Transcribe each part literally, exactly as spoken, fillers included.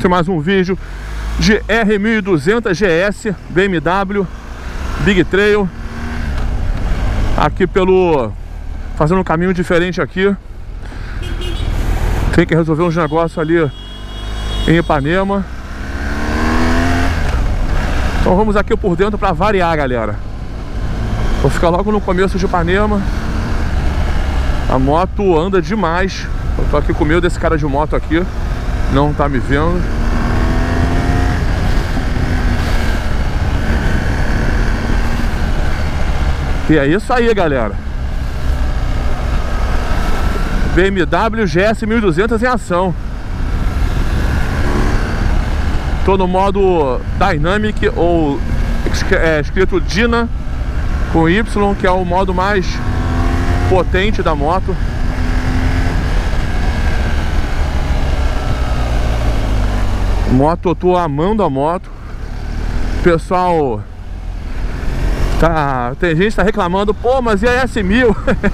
mais um vídeo de R mil e duzentos G S B M W Big Trail. Aqui pelo... fazendo um caminho diferente aqui. Tem que resolver uns negócios ali em Ipanema. Então vamos aqui por dentro para variar, galera. Vou ficar logo no começo de Ipanema. A moto anda demais. Eu tô aqui com medo desse cara de moto aqui. Não tá me vendo. E é isso aí, galera. B M W G S mil e duzentos em ação. Tô no modo Dynamic, ou é, escrito Dyna com Y, que é o modo mais potente da moto. Moto, eu tô amando a moto. Pessoal, tá, tem gente que tá reclamando, pô, mas e a S mil?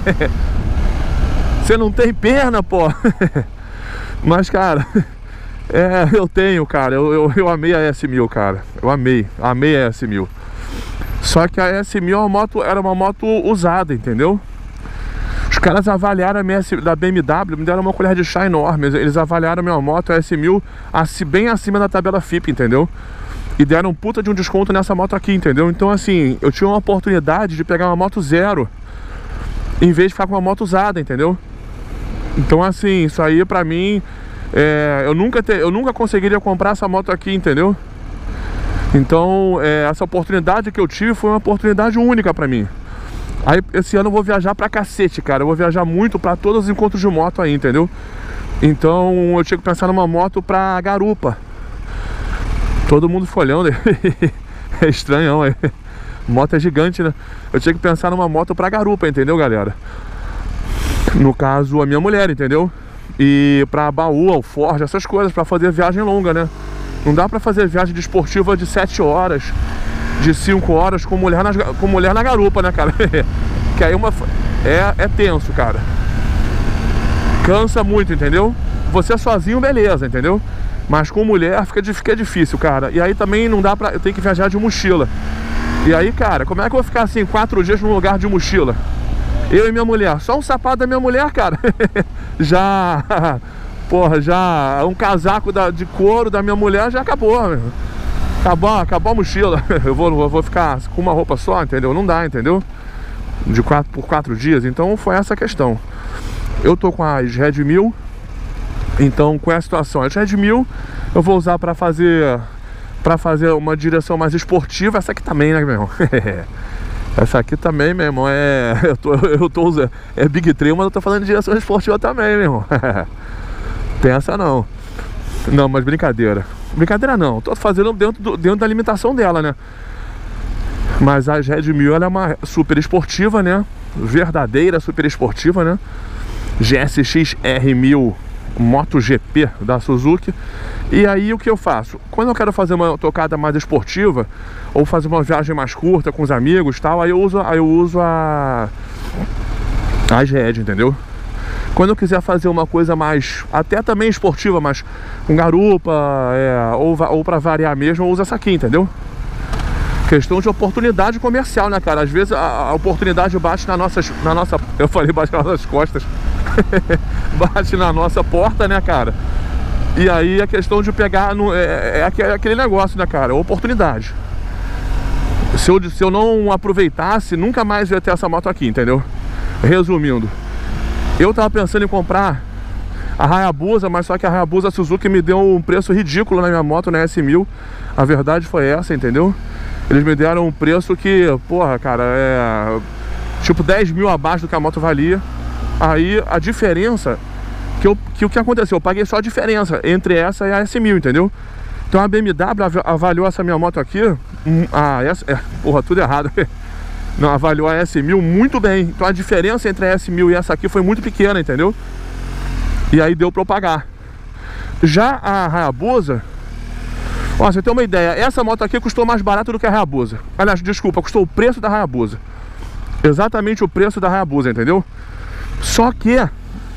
Você não tem perna, pô. Mas, cara, é, eu tenho, cara. Eu, eu, eu amei a S mil, cara. Eu amei, amei a S mil. Só que a S mil é uma moto, era uma moto usada, entendeu? Os caras avaliaram a minha da B M W, me deram uma colher de chá enorme. Eles avaliaram a minha moto, a S mil, bem acima da tabela F I P, entendeu? E deram um puta de um desconto nessa moto aqui, entendeu? Então, assim, eu tinha uma oportunidade de pegar uma moto zero em vez de ficar com uma moto usada, entendeu? Então, assim, isso aí pra mim, é, eu, nunca te, eu nunca conseguiria comprar essa moto aqui, entendeu? Então, é, essa oportunidade que eu tive foi uma oportunidade única pra mim. Aí, esse ano eu vou viajar pra cacete, cara. Eu vou viajar muito pra todos os encontros de moto aí, entendeu? Então, eu tinha que pensar numa moto pra garupa. Todo mundo folhando. É estranhão, é. Moto é gigante, né? Eu tinha que pensar numa moto pra garupa, entendeu, galera? No caso, a minha mulher, entendeu? E pra baú, alforje, essas coisas, pra fazer viagem longa, né? Não dá pra fazer viagem de esportiva de sete horas, de cinco horas com mulher, nas, com mulher na garupa, né, cara? Que aí uma, é, é tenso, cara. Cansa muito, entendeu? Você sozinho, beleza, entendeu? Mas com mulher fica, fica difícil, cara. E aí também não dá pra... Eu tenho que viajar de mochila. E aí, cara, como é que eu vou ficar assim quatro dias num lugar de mochila? Eu e minha mulher. Só um sapato da minha mulher, cara. Já... Porra, já... Um casaco da, de couro da minha mulher já acabou, meu. Acabou, acabou a mochila. Eu vou, eu vou ficar com uma roupa só, entendeu? Não dá, entendeu? De quatro por quatro dias. Então foi essa a questão. Eu tô com as Red mil. Então, com essa situação, as Red mil eu vou usar pra fazer Pra fazer uma direção mais esportiva. Essa aqui também, né, meu irmão? Essa aqui também, meu irmão, é... Eu tô, eu tô usando... É Big Trail, mas eu tô falando de direção esportiva também, meu irmão. Tem essa não. Não, mas brincadeira. Brincadeira não, tô fazendo dentro, do, dentro da limitação dela, né? Mas a Red mil, ela é uma super esportiva, né? Verdadeira super esportiva, né? G S X R mil MotoGP da Suzuki. E aí o que eu faço? Quando eu quero fazer uma tocada mais esportiva, ou fazer uma viagem mais curta com os amigos e tal, aí eu uso, aí eu uso a as Red, entendeu? Quando eu quiser fazer uma coisa mais, até também esportiva, mas com garupa, é, ou, ou pra variar mesmo, eu uso essa aqui, entendeu? Questão de oportunidade comercial, né, cara? Às vezes a, a oportunidade bate na nossa, na nossa... Eu falei bate nas nossas costas. Bate na nossa porta, né, cara? E aí a questão de pegar... No, é, é aquele negócio, né, cara? Oportunidade. Se eu, se eu não aproveitasse, nunca mais ia ter essa moto aqui, entendeu? Resumindo, eu tava pensando em comprar a Hayabusa, mas só que a Hayabusa Suzuki me deu um preço ridículo na minha moto, na S mil. A verdade foi essa, entendeu? Eles me deram um preço que, porra, cara, é tipo dez mil abaixo do que a moto valia. Aí a diferença, que, eu, que o que aconteceu? Eu paguei só a diferença entre essa e a S mil, entendeu? Então a B M W avaliou essa minha moto aqui, a S, é, porra, tudo errado. Não, avaliou a S mil muito bem. Então a diferença entre a S mil e essa aqui foi muito pequena, entendeu? E aí deu pra eu pagar. Já a Hayabusa, ó, você tem uma ideia, essa moto aqui custou mais barato do que a Hayabusa. Aliás, desculpa, custou o preço da Hayabusa. Exatamente o preço da Hayabusa, entendeu? Só que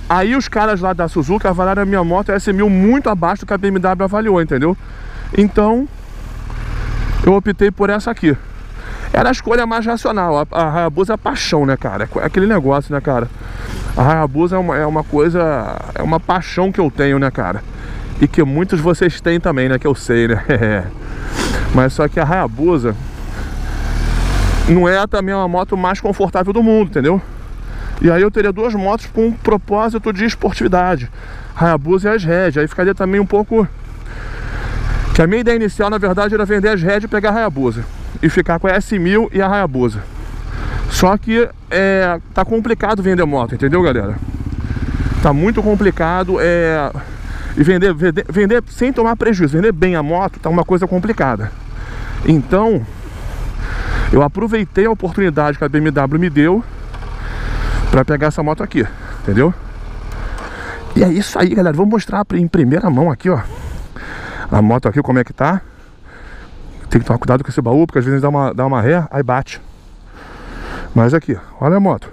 Aí os caras lá da Suzuki avaliaram a minha moto S mil muito abaixo do que a B M W avaliou, entendeu? Então eu optei por essa aqui. Era a escolha mais racional. A, a Hayabusa é paixão, né, cara? É aquele negócio, né, cara? A Hayabusa é uma, é uma coisa... É uma paixão que eu tenho, né, cara? E que muitos de vocês têm também, né? Que eu sei, né? Mas só que a Hayabusa não é também uma moto mais confortável do mundo, entendeu? E aí eu teria duas motos com um propósito de esportividade, Hayabusa e as Red. Aí ficaria também um pouco... Que a minha ideia inicial, na verdade, era vender as Red e pegar a Hayabusa e ficar com a S mil e a Hayabusa. Só que é, tá complicado vender moto, entendeu, galera? Tá muito complicado é, e vender, vender, vender sem tomar prejuízo, vender bem a moto tá uma coisa complicada. Então eu aproveitei a oportunidade que a B M W me deu pra pegar essa moto aqui, entendeu? E é isso aí, galera. Vou mostrar em primeira mão aqui, ó, a moto aqui, como é que tá. Tem que tomar cuidado com esse baú, porque às vezes dá uma, dá uma ré, aí bate. Mas aqui, olha a moto.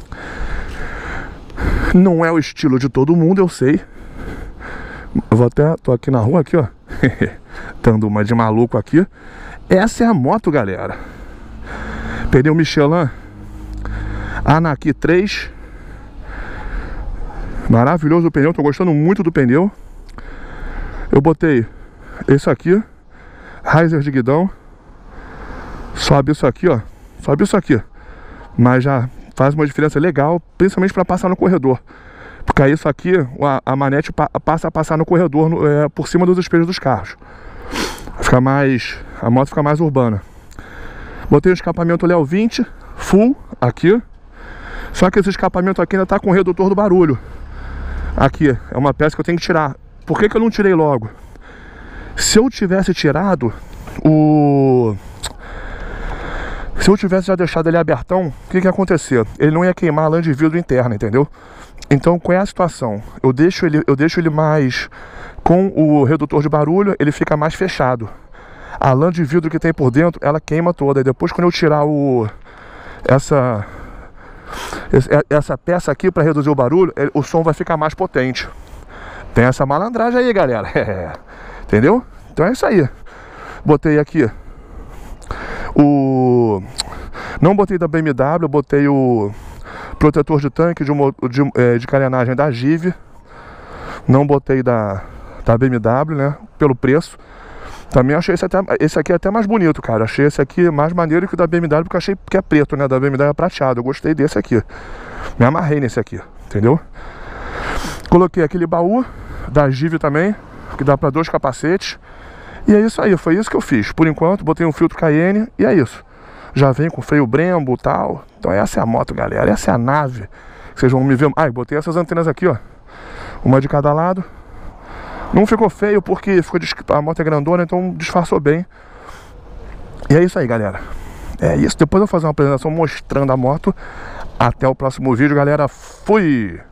Não é o estilo de todo mundo, eu sei. Eu vou até, tô aqui na rua aqui, ó, dando uma de maluco aqui. Essa é a moto, galera. Pneu Michelin Anaki três. Maravilhoso o pneu, tô gostando muito do pneu. Eu botei esse aqui, riser de guidão. Sobe isso aqui, ó. Sobe isso aqui. Mas já faz uma diferença legal, principalmente para passar no corredor. Porque aí isso aqui, a, a manete pa, passa a passar no corredor, no, é, por cima dos espelhos dos carros. Fica mais... A moto fica mais urbana. Botei um escapamento Léo vinte, full, aqui. Só que esse escapamento aqui ainda tá com o redutor do barulho. Aqui, é uma peça que eu tenho que tirar. Por que que eu não tirei logo? Se eu tivesse tirado o... Se eu tivesse já deixado ele abertão, o que que ia acontecer? Ele não ia queimar a lã de vidro interna, entendeu? Então, qual é a situação? Eu deixo ele, eu deixo ele mais... Com o redutor de barulho, ele fica mais fechado. A lã de vidro que tem por dentro, ela queima toda. E depois, quando eu tirar o... Essa... Essa peça aqui para reduzir o barulho, o som vai ficar mais potente. Tem essa malandragem aí, galera. Entendeu? Então é isso aí. Botei aqui o... Não botei da B M W, botei o protetor de tanque de, de, de carenagem da Give. Não botei da, da B M W, né? Pelo preço. Também achei esse, até, esse aqui até mais bonito, cara. Achei esse aqui mais maneiro que o da B M W, porque achei que é preto, né? Da B M W é prateado. Eu gostei desse aqui. Me amarrei nesse aqui, entendeu? Coloquei aquele baú da Give também, que dá para dois capacetes. E é isso aí, foi isso que eu fiz. Por enquanto, botei um filtro Cayenne e é isso. Já vem com freio Brembo e tal. Então essa é a moto, galera. Essa é a nave. Vocês vão me ver... Ah, botei essas antenas aqui, ó. Uma de cada lado. Não ficou feio porque ficou des... a moto é grandona, então disfarçou bem. E é isso aí, galera. É isso. Depois eu vou fazer uma apresentação mostrando a moto. Até o próximo vídeo, galera. Fui!